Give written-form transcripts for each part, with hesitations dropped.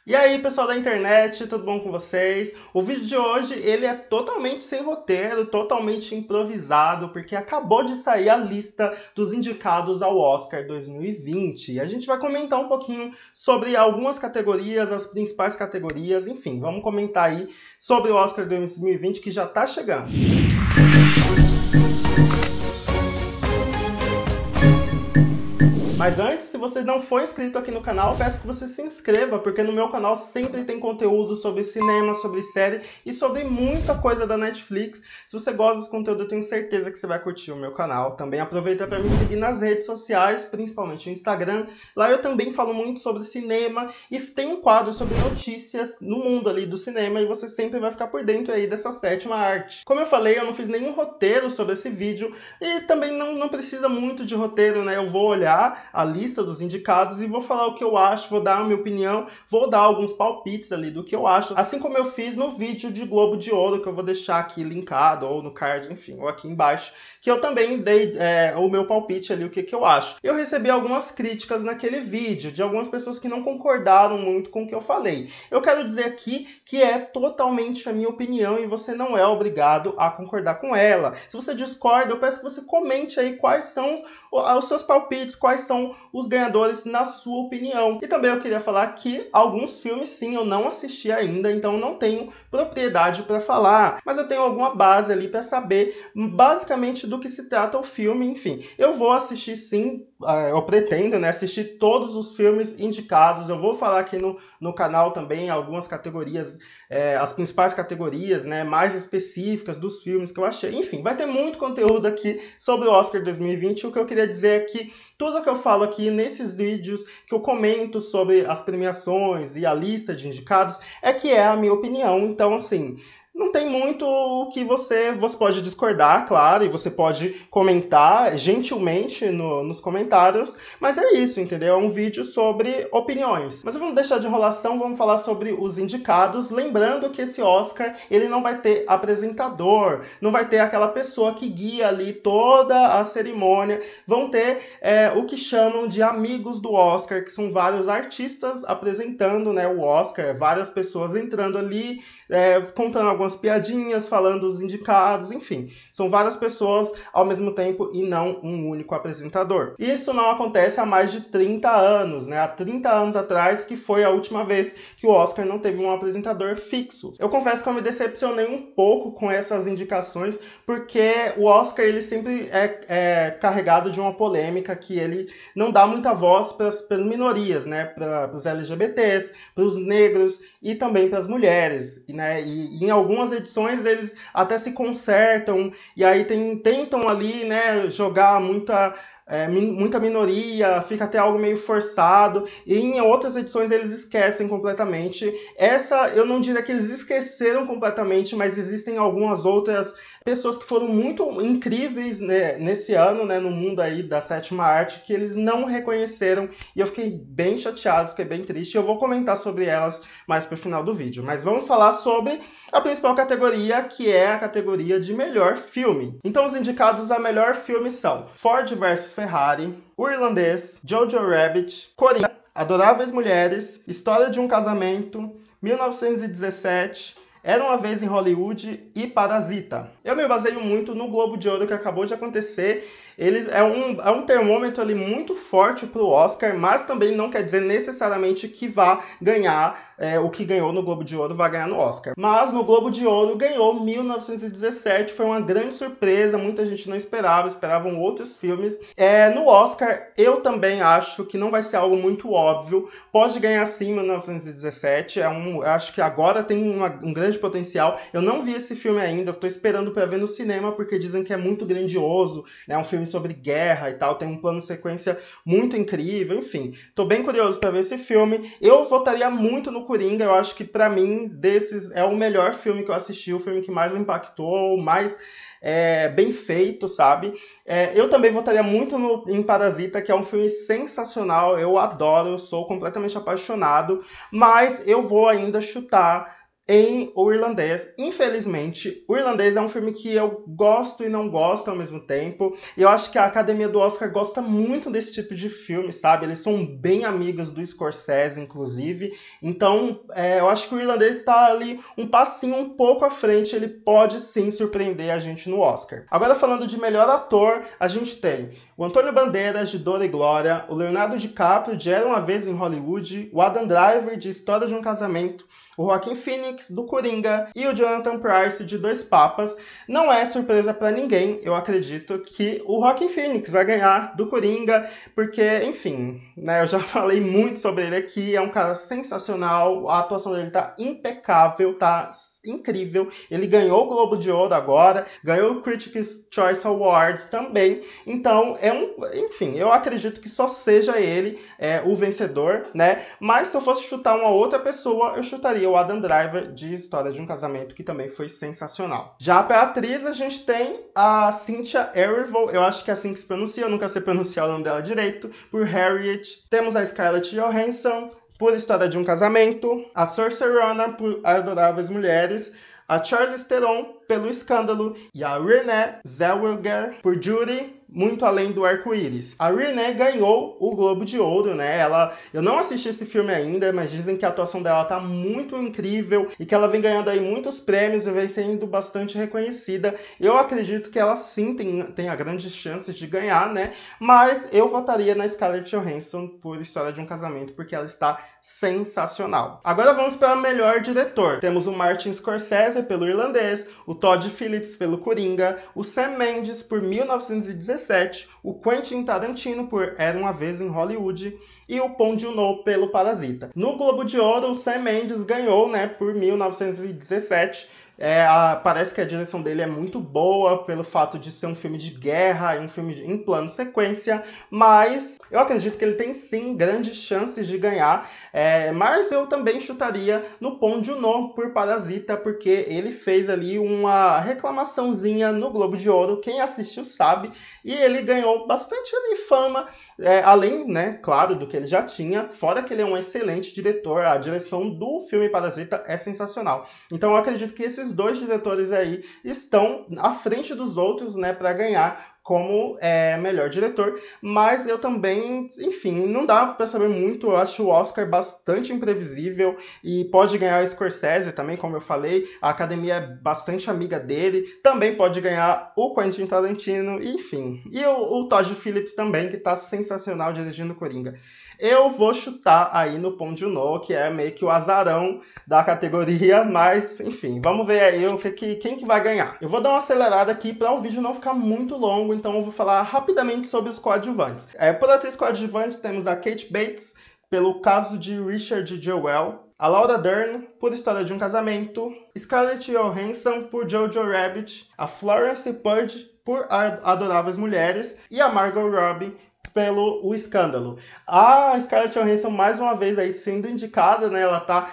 E aí, pessoal da internet, tudo bom com vocês? O vídeo de hoje, ele é totalmente sem roteiro, totalmente improvisado, porque acabou de sair a lista dos indicados ao Oscar 2020. E a gente vai comentar um pouquinho sobre algumas categorias, as principais categorias, enfim, vamos comentar aí sobre o Oscar 2020 que já tá chegando. Mas antes, se você não for inscrito aqui no canal, peço que você se inscreva, porque no meu canal sempre tem conteúdo sobre cinema, sobre série e sobre muita coisa da Netflix. Se você gosta desse conteúdo, eu tenho certeza que você vai curtir o meu canal. Também aproveita para me seguir nas redes sociais, principalmente no Instagram. Lá eu também falo muito sobre cinema e tem um quadro sobre notícias no mundo ali do cinema e você sempre vai ficar por dentro aí dessa sétima arte. Como eu falei, eu não fiz nenhum roteiro sobre esse vídeo e também não precisa muito de roteiro, né? Eu vou olhar a lista dos indicados e vou falar o que eu acho, vou dar a minha opinião, vou dar alguns palpites ali do que eu acho, assim como eu fiz no vídeo de Globo de Ouro, que eu vou deixar aqui linkado, ou no card, enfim, ou aqui embaixo, que eu também dei o meu palpite ali, o que eu acho. Eu recebi algumas críticas naquele vídeo, de algumas pessoas que não concordaram muito com o que eu falei. Eu quero dizer aqui que é totalmente a minha opinião e você não é obrigado a concordar com ela. Se você discorda, eu peço que você comente aí quais são os seus palpites, quais são os ganhadores na sua opinião. E também eu queria falar que alguns filmes sim eu não assisti ainda, então não tenho propriedade para falar, mas eu tenho alguma base ali para saber basicamente do que se trata o filme, enfim. Eu vou assistir sim, eu pretendo, né, assistir todos os filmes indicados, eu vou falar aqui no canal também algumas categorias, as principais categorias, né, mais específicas dos filmes que eu achei. Enfim, vai ter muito conteúdo aqui sobre o Oscar 2020. O que eu queria dizer é que tudo que eu falo aqui nesses vídeos, que eu comento sobre as premiações e a lista de indicados, é que é a minha opinião. Então, assim, não tem muito o que você pode discordar, claro, e você pode comentar gentilmente nos comentários, mas é isso, entendeu? É um vídeo sobre opiniões. Mas vamos deixar de enrolação, vamos falar sobre os indicados, lembrando que esse Oscar, ele não vai ter apresentador, não vai ter aquela pessoa que guia ali toda a cerimônia, vão ter o que chamam de amigos do Oscar, que são vários artistas apresentando, né, o Oscar, várias pessoas entrando ali, contando algumas piadinhas, falando os indicados, enfim. São várias pessoas ao mesmo tempo e não um único apresentador. Isso não acontece há mais de 30 anos, né? Há 30 anos atrás, que foi a última vez que o Oscar não teve um apresentador fixo. Eu confesso que eu me decepcionei um pouco com essas indicações, porque o Oscar, ele sempre é carregado de uma polêmica que ele não dá muita voz para as minorias, né? Para os LGBTs, para os negros e também para as mulheres, né? E em algumas edições eles até se consertam e aí tentam ali, né, jogar muita minoria, fica até algo meio forçado, e em outras edições eles esquecem completamente. Essa, eu não diria que eles esqueceram completamente, mas existem algumas outras pessoas que foram muito incríveis, né, nesse ano, né, no mundo aí da sétima arte, que eles não reconheceram, e eu fiquei bem chateado, fiquei bem triste. Eu vou comentar sobre elas mais pro final do vídeo, mas vamos falar sobre a principal categoria, que é a categoria de melhor filme. Então os indicados a melhor filme são Ford vs Ferrari, O Irlandês, Jojo Rabbit, Coringa, Adoráveis Mulheres, História de um Casamento, 1917, Era uma Vez em Hollywood e Parasita. Eu me baseio muito no Globo de Ouro que acabou de acontecer. Eles é um termômetro ali muito forte para o Oscar, mas também não quer dizer necessariamente que vá ganhar o que ganhou no Globo de Ouro vai ganhar no Oscar. Mas no Globo de Ouro ganhou 1917, foi uma grande surpresa, muita gente não esperava, esperavam outros filmes. No Oscar, eu também acho que não vai ser algo muito óbvio, pode ganhar sim 1917, eu acho que agora tem um grande potencial. Eu não vi esse filme ainda, eu tô esperando para ver no cinema, porque dizem que é muito grandioso, né? Um filme sobre guerra e tal, tem um plano de sequência muito incrível, enfim. Tô bem curioso para ver esse filme. Eu votaria muito no Coringa, eu acho que para mim, desses, é o melhor filme que eu assisti, o filme que mais me impactou, mais bem feito, sabe? Eu também votaria muito em Parasita, que é um filme sensacional, eu adoro, eu sou completamente apaixonado, mas eu vou ainda chutar em O Irlandês. Infelizmente, O Irlandês é um filme que eu gosto e não gosto ao mesmo tempo. E eu acho que a Academia do Oscar gosta muito desse tipo de filme, sabe? Eles são bem amigos do Scorsese, inclusive. Então, eu acho que O Irlandês está ali um passinho um pouco à frente. Ele pode sim surpreender a gente no Oscar. Agora, falando de melhor ator, a gente tem o Antônio Bandeiras, de Dor e Glória, o Leonardo DiCaprio, de Era Uma Vez em Hollywood, o Adam Driver, de História de um Casamento, o Joaquin Phoenix, do Coringa, e o Jonathan Pryce, de Dois Papas. Não é surpresa para ninguém, eu acredito que o Joaquin Phoenix vai ganhar do Coringa, porque, enfim, né, eu já falei muito sobre ele aqui, é um cara sensacional, a atuação dele tá impecável, tá incrível. Ele ganhou o Globo de Ouro agora, ganhou o Critics' Choice Awards também. Então, enfim, eu acredito que só seja ele o vencedor, né? Mas se eu fosse chutar uma outra pessoa, eu chutaria o Adam Driver, de História de um Casamento, que também foi sensacional. Já para atriz, a gente tem a Cynthia Erivo, eu acho que é assim que se pronuncia, eu nunca sei pronunciar o nome dela direito, por Harriet. Temos a Scarlett Johansson, por História de um Casamento, a Saoirse Ronan, por Adoráveis Mulheres, a Charlize Theron, pelo Escândalo, e a Renée Zellweger, por Judy, Muito Além do Arco-Íris. A Renée ganhou o Globo de Ouro, né? Eu não assisti esse filme ainda, mas dizem que a atuação dela tá muito incrível e que ela vem ganhando aí muitos prêmios e vem sendo bastante reconhecida. Eu acredito que ela sim tenha grandes chances de ganhar, né? Mas eu votaria na Scarlett Johansson por História de um Casamento, porque ela está sensacional. Agora vamos para o melhor diretor. Temos o Martin Scorsese pelo Irlandês, o Todd Phillips pelo Coringa, o Sam Mendes por 1917, o Quentin Tarantino por Era Uma Vez em Hollywood e o Bong Joon-ho pelo Parasita. No Globo de Ouro, o Sam Mendes ganhou, né, por 1917. Parece que a direção dele é muito boa pelo fato de ser um filme de guerra e um filme em plano sequência, mas eu acredito que ele tem sim grandes chances de ganhar, mas eu também chutaria no Bong Joon-ho por Parasita, porque ele fez ali uma reclamaçãozinha no Globo de Ouro, quem assistiu sabe, e ele ganhou bastante ali fama, além, né, claro, do que ele já tinha, fora que ele é um excelente diretor, a direção do filme Parasita é sensacional. Então eu acredito que esses dois diretores aí estão à frente dos outros, né, para ganhar como melhor diretor, mas eu também, enfim, não dá para saber muito, eu acho o Oscar bastante imprevisível e pode ganhar o Scorsese também, como eu falei, a academia é bastante amiga dele, também pode ganhar o Quentin Tarantino, enfim, e o Todd Phillips também, que está sensacional dirigindo Coringa. Eu vou chutar aí no Bong Joon-ho, que é meio que o azarão da categoria, mas, enfim, vamos ver aí quem que vai ganhar. Eu vou dar uma acelerada aqui para o vídeo não ficar muito longo, então eu vou falar rapidamente sobre os coadjuvantes. Por atriz coadjuvante, temos a Kate Bates, pelo Caso de Richard Jewell, a Laura Dern, por História de um Casamento, Scarlett Johansson, por Jojo Rabbit, a Florence Pugh, por Adoráveis Mulheres, e a Margot Robbie, pelo O Escândalo. A Scarlett Johansson, mais uma vez, aí sendo indicada, né? Ela tá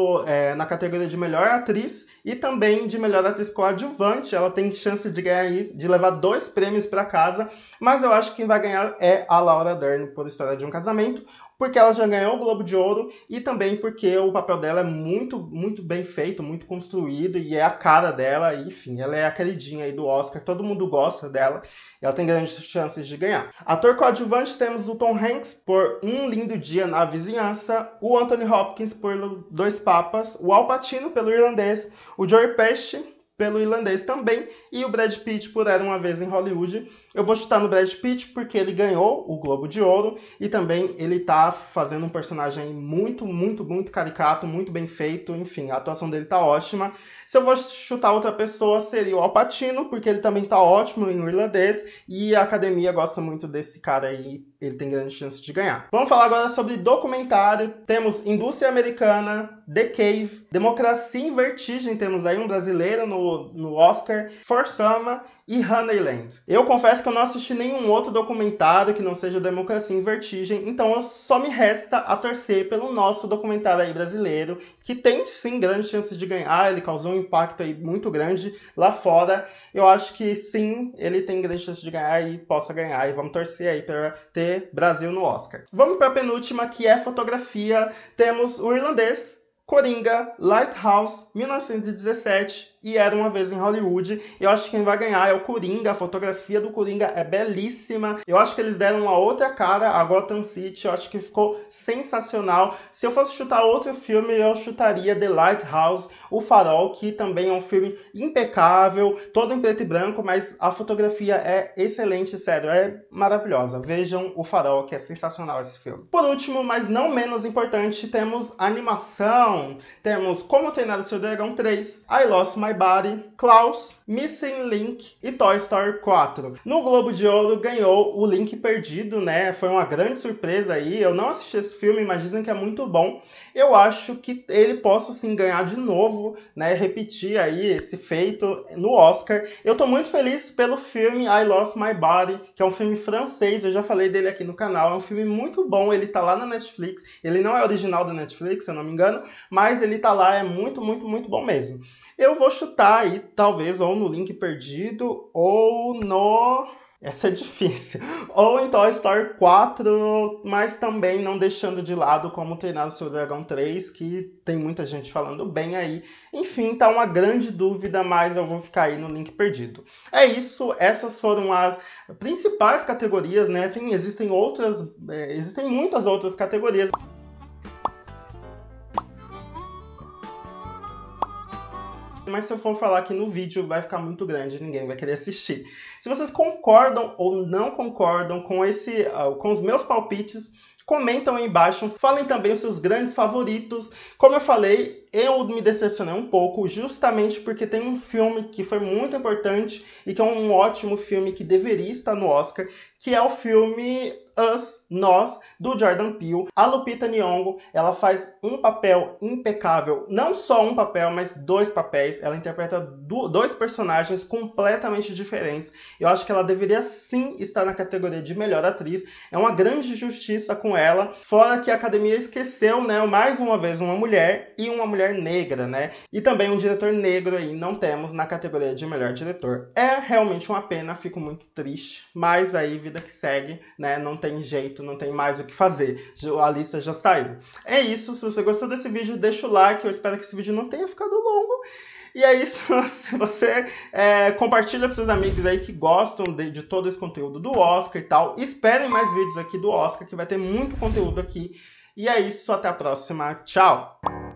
na categoria de melhor atriz e também de melhor atriz coadjuvante. Ela tem chance de ganhar aí, de levar 2 prêmios para casa, mas eu acho que quem vai ganhar é a Laura Dern por História de um Casamento, porque ela já ganhou o Globo de Ouro e também porque o papel dela é muito, muito bem feito, muito construído e é a cara dela, e, enfim, ela é a queridinha aí do Oscar, todo mundo gosta dela, e ela tem grandes chances de ganhar. Ator coadjuvante, temos o Tom Hanks por Um Lindo Dia na Vizinhança, o Anthony Hopkins por Dois Papas, o Al Pacino pelo Irlandês, o Joe Pesci pelo Irlandês também, e o Brad Pitt por Era Uma Vez em Hollywood. Eu vou chutar no Brad Pitt porque ele ganhou o Globo de Ouro e também ele tá fazendo um personagem muito, muito, muito caricato, muito bem feito, enfim, a atuação dele tá ótima. Se eu vou chutar outra pessoa, seria o Al Pacino, porque ele também tá ótimo em Irlandês e a academia gosta muito desse cara aí, ele tem grande chance de ganhar. Vamos falar agora sobre documentário. Temos Indústria Americana, The Cave, Democracia em Vertigem, temos aí um brasileiro no Oscar, For Sama e Honeyland. Eu confesso que eu não assisti nenhum outro documentário que não seja Democracia em Vertigem, então só me resta a torcer pelo nosso documentário aí brasileiro, que tem sim grandes chances de ganhar, ele causou um impacto aí muito grande lá fora. Eu acho que sim, ele tem grande chance de ganhar e possa ganhar, e vamos torcer aí para ter Brasil no Oscar. Vamos para a penúltima, que é fotografia. Temos o Irlandês Coringa, Lighthouse, 1917 e Era Uma Vez em Hollywood. Eu acho que quem vai ganhar é o Coringa. A fotografia do Coringa é belíssima. Eu acho que eles deram uma outra cara a Gotham City. Eu acho que ficou sensacional. Se eu fosse chutar outro filme, eu chutaria The Lighthouse, O Farol, que também é um filme impecável, todo em preto e branco, mas a fotografia é excelente, sério, é maravilhosa. Vejam O Farol, que é sensacional esse filme. Por último, mas não menos importante, temos animação. Temos Como Treinar o Seu Dragão 3, I Lost My Body, Klaus, Missing Link e Toy Story 4. No Globo de Ouro ganhou O Link Perdido, né? Foi uma grande surpresa aí. Eu não assisti esse filme, mas dizem que é muito bom. Eu acho que ele possa sim ganhar de novo, né? Repetir aí esse feito no Oscar. Eu tô muito feliz pelo filme I Lost My Body, que é um filme francês. Eu já falei dele aqui no canal. É um filme muito bom. Ele tá lá na Netflix. Ele não é original da Netflix, se eu não me engano, mas ele tá lá. É muito, muito, muito bom mesmo. Eu vou chutar aí, talvez, ou no Link Perdido, ou no... Essa é difícil. Ou em Toy Story 4, mas também não deixando de lado Como Treinar o Seu Dragão 3, que tem muita gente falando bem aí. Enfim, tá uma grande dúvida, mas eu vou ficar aí no Link Perdido. É isso, essas foram as principais categorias, né? Existem muitas outras categorias. Mas se eu for falar aqui no vídeo, vai ficar muito grande, ninguém vai querer assistir. Se vocês concordam ou não concordam com os meus palpites, comentam aí embaixo. Falem também os seus grandes favoritos. Como eu falei, eu me decepcionei um pouco, justamente porque tem um filme que foi muito importante e que é um ótimo filme que deveria estar no Oscar, que é o filme Us, Nós, do Jordan Peele. A Lupita Nyong'o, ela faz um papel impecável, não só um papel, mas dois papéis. Ela interpreta dois personagens completamente diferentes. Eu acho que ela deveria sim estar na categoria de melhor atriz. É uma grande justiça com ela, fora que a academia esqueceu, né, mais uma vez uma mulher e uma mulher negra, né? E também um diretor negro aí não temos na categoria de melhor diretor. É realmente uma pena, fico muito triste, mas aí vida que segue, né? Não tem jeito, não tem mais o que fazer. A lista já saiu. É isso, se você gostou desse vídeo, deixa o like, eu espero que esse vídeo não tenha ficado longo. E é isso, se você compartilha para seus amigos aí que gostam de todo esse conteúdo do Oscar e tal. Esperem mais vídeos aqui do Oscar, que vai ter muito conteúdo aqui. E é isso, até a próxima. Tchau!